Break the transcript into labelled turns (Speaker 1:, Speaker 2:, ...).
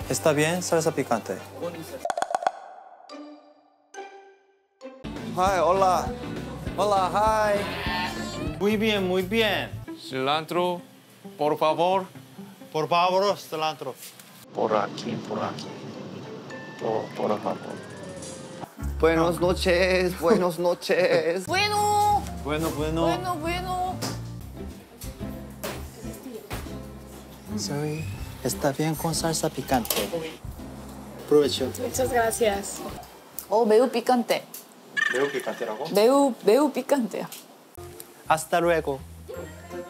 Speaker 1: ¿Está bien salsa picante? Hi, hola. Hola, hi. Muy bien, muy bien.
Speaker 2: Cilantro, por favor.
Speaker 1: Por favor, cilantro.
Speaker 2: Por aquí, por aquí. Por favor.
Speaker 3: Buenas noches, buenas noches.
Speaker 4: Bueno,
Speaker 1: Bueno, bueno.
Speaker 4: bueno, bueno.
Speaker 1: Sorry. Está bien con salsa picante. Provecho.
Speaker 4: Muchas gracias. 매우 picante.
Speaker 1: ¿Veo picante라고?
Speaker 4: 매우 picante.
Speaker 1: Hasta luego.